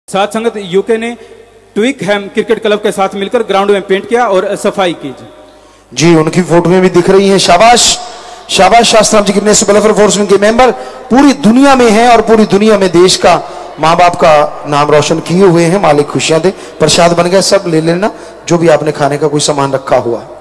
साथ संगत यूके ने ट्विकहैम क्रिकेट क्लब के साथ मिलकर ग्राउंड में पेंट किया और सफाई की। जी उनकी फोटो में भी दिख रही है। शाबाश शाबाश Shastram ji, municipal welfare force के मेंबर पूरी दुनिया में हैं और पूरी दुनिया में देश का माँ बाप का नाम रोशन किए हुए हैं। मालिक खुशियां दे। प्रसाद बन गया, सब ले लेना जो भी आपने खाने का कोई सामान रखा हुआ।